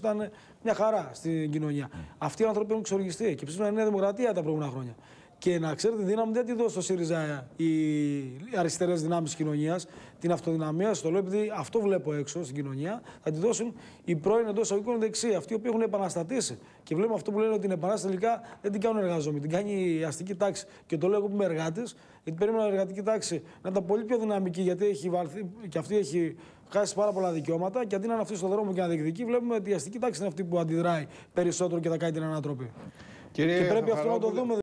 ήταν μια χαρά στην κοινωνία. Αυτοί οι άνθρωποι έχουν εξοργιστεί και ψήφισαν Νέα Δημοκρατία τα προηγούμενα χρόνια. Και να ξέρετε, τη δύναμη δεν τη δώσει στο ΣΥΡΙΖΑ οι αριστερές δυνάμεις της κοινωνίας, την αυτοδυναμία, στο λέω επειδή αυτό βλέπω έξω στην κοινωνία, θα τη δώσουν οι πρώην εντός εισαγωγικών δεξιοί, αυτοί οι οποίοι έχουν επαναστατήσει. Και βλέπουμε αυτό που λένε ότι την επανάσταση τελικά δεν την κάνουν εργαζόμενοι, την κάνει η αστική τάξη. Και το λέω εγώ που είμαι εργάτης, γιατί περίμενα η εργατική τάξη να ήταν πολύ πιο δυναμική, γιατί έχει βαλθεί και αυτή έχει χάσει πάρα πολλά δικαιώματα. Και αντί να είναι αυτή στον δρόμο και να διεκδικεί, βλέπουμε ότι η αστική τάξη είναι αυτή που αντιδράει περισσότερο και θα κάνει την ανατροπή. Και πρέπει αυτό να το δούμε.